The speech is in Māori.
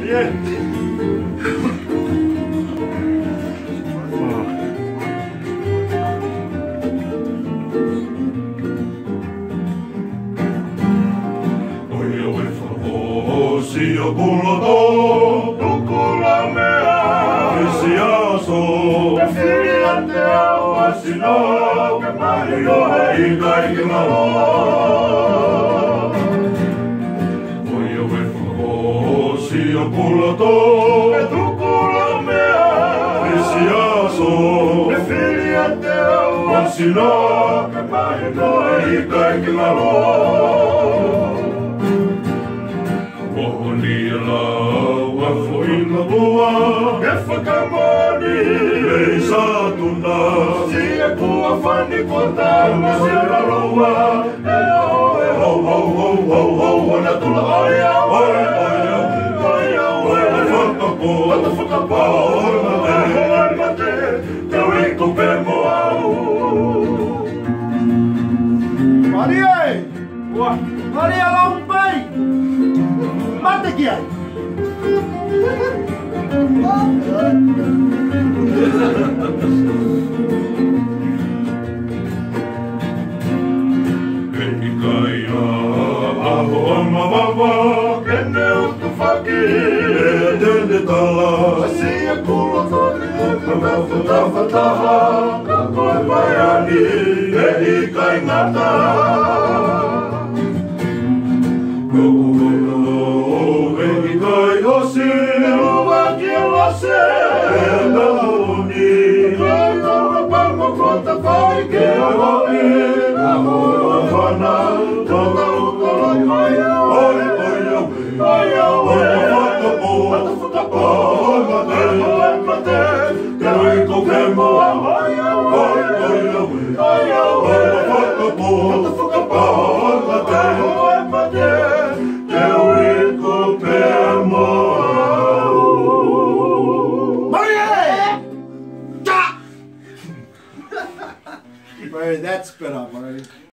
Yeah. Si o pulato, tukula mea, esi aso, e whiri ante au asino, ke mahi o he ika I ki malo. Oia we whako, si o pulato, e tukula mea, esi aso, e whiri ante au asino, ke mahi o he ika I ki malo. Mohoni la wafo I la bua, e whakamoni, e satuna, si e kua whani kota, ma si ara roa, e ho, ho, ho, ho, ho, ana tula oia, oia, oia, oia, oia, whakapo, whakapo, oia, mate, te wiko pe mo au. Maria! Maria Lompei! Mate aqui aí! Aho amawava, kene utu whaki, e tene tala, si e kula toni, e whakawhataha, ka koe mai ani, e ika I ngata. Murray, that's better, Murray.